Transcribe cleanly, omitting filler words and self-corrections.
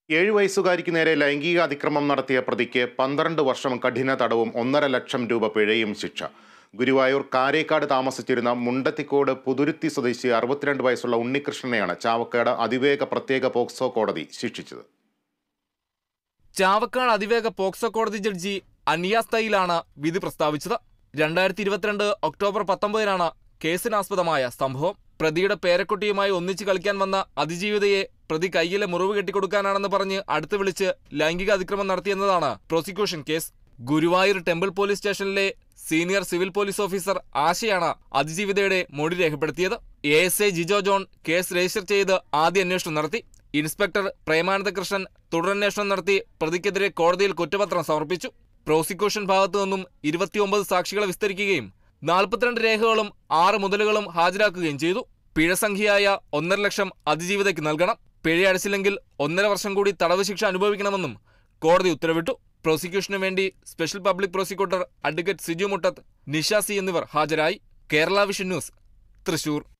7 വയസ്സുകാരിക്ക് നേരെ ലൈംഗിക അതിക്രമം നടത്തിയ പ്രതിക്ക് 12 വർഷം കഠിന തടവും 1.5 ലക്ഷം രൂപ പിഴയും ശിക്ഷ. ഗുരുവായൂർ കാരേക്കാട് താമസിച്ചിരുന്ന മുണ്ടത്തിക്കോട് പുതുരുത്തി സ്വദേശി 62 വയസ്സുള്ള ഉണ്ണികൃഷ്ണനെയാണ് ചാവക്കാട് അതിവേഗ പ്രത്യേക പോക്സോ കോടതി ശിക്ഷിച്ചത്. ചാവക്കാട് അതിവേഗ പോക്സോ കോടതി ജഡ്ജി അനിയാസ്തയിലാണ് വിധി പ്രസ്താവിച്ചത്. 2022 ഒക്ടോബർ 19 കേസിനാസ്പദമായ സംഭവം. പ്രതിയുടെ പേരക്കുട്ടിയുമായി ഒന്നിച്ച് കളിക്കാൻ വന്ന അതിജീവിതയെ പ്രതി കൈയിലെ മുറിവ് കെട്ടിക്കൊടുക്കാനാണെന്ന് പറഞ്ഞ് അടുത്ത് വിളിച്ച് ലൈംഗിക അതിക്രമം നടത്തിയെന്നതാണ് prosecution case. Guruvayur temple police സ്റ്റേഷനിലെ സീനിയർ സിവിൽ പോലീസ് ഓഫീസർ ആശയാണ് അതിജീവിതയുടെ മൊഴി രേഖപ്പെടുത്തിയത്. ASI Jijo John case register ചെയ്ത് ആദ്യ അന്വേഷണം നടത്തി. ഇൻസ്പെക്ടർ പ്രേമാനന്ദകൃഷ്ണൻ തുടരന്വേഷണം നടത്തി പ്രതിക്കെതിരെ കോടതിയിൽ കുറ്റപത്രം സമർപ്പിച്ചു. പ്രോസിക്യൂഷൻ ഭാഗത്തു നിന്നും 29 സാക്ഷികളെ വിസ്തരിക്കുകയും 42 രേഖകളും 6 മുതലുകളും ഹാജരാക്കുകയും ചെയ്തു. പിഴ സംഖ്യയായ 1.5 ലക്ഷം അതിജീവിതയ്ക്ക് നൽകണം. പിഴ അടച്ചില്ലെങ്കിൽ 1.5 വർഷം കൂടി തടവ് ശിക്ഷ അനുഭവിക്കണമെന്നും കോടതി ഉത്തരവിട്ടു. പ്രോസിക്യൂഷനു വേണ്ടി special public prosecutor advocate Siju Muttath, Nisha C എന്നിവർ ഹാജരായി. Kerala vision news, Thrissur.